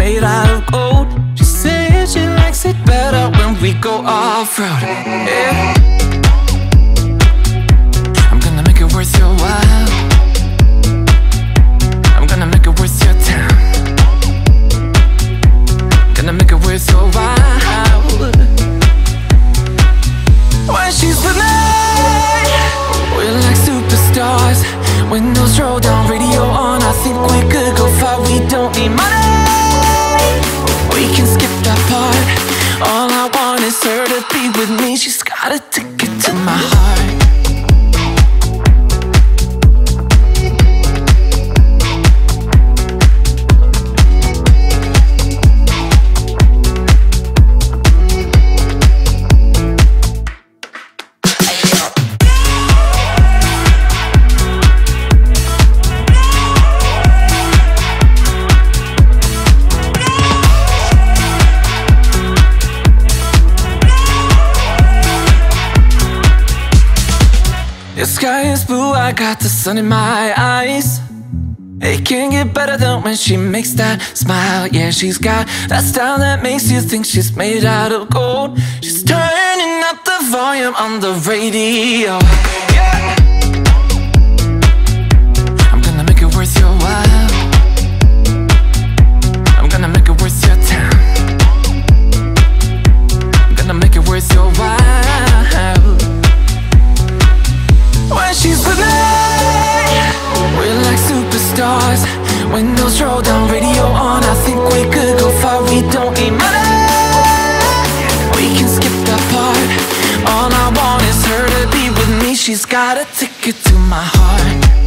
made out of gold. She says she likes it better when we go off-road. Yeah. I'm gonna make it worth your while. I'm gonna make it worth your time. Gonna make it worth your while. When she's with me, we're like superstars. Windows roll down, radio on. I think we could go far, we don't need money. We can skip that part. All I want is her to be with me. She's got a ticket to my heart. The sky is blue, I got the sun in my eyes. It can't get better than when she makes that smile. Yeah, she's got that style that makes you think she's made out of gold. She's turning up the volume on the radio. Yeah. I'm gonna make it worth your while. I'm gonna make it worth your time. I'm gonna make it worth your while. When she's with me, we're like superstars. Windows roll down, radio on. I think we could go far, we don't need money. We can skip that part. All I want is her to be with me. She's got a ticket to my heart.